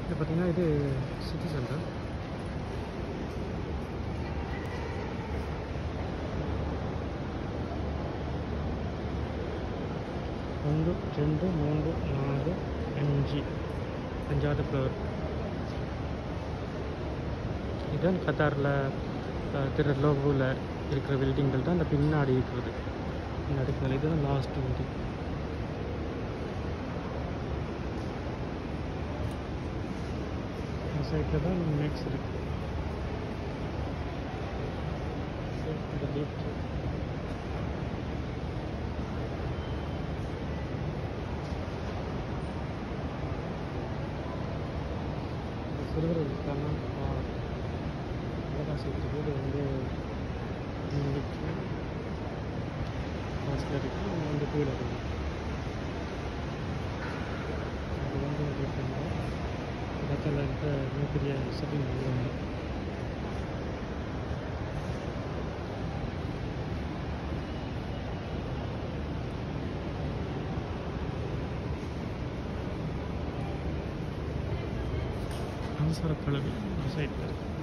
இது பார்த்திங்கன்னா இது சிட்டி சென்டர். ஒன்று, 2, 3, 4, 5 5வது ஃப்ளோர். இதுதான் கத்தாரில் திரு லோகோவில் இருக்கிற பில்டிங்கள் தான் அந்த பின்னாடி இருக்கிறது. பின்னாடி இதுதான் லாஸ்ட் பில்டிங். இந்த சைடில் தான் மேக்ஸ் இருக்குது. இந்த லிஃப்ட் சிறுவர்களுக்கான அழகாக செய்கிறது. இது வந்து ஹாஸ்டல் இருக்குது. இது வந்து கீழே இருக்குது. அது வந்து இடத்துல இருக்க மிகப்பெரிய ஷாப்பிங் மால் வந்து அவசர கல்வி சைட்டில் இருக்குது.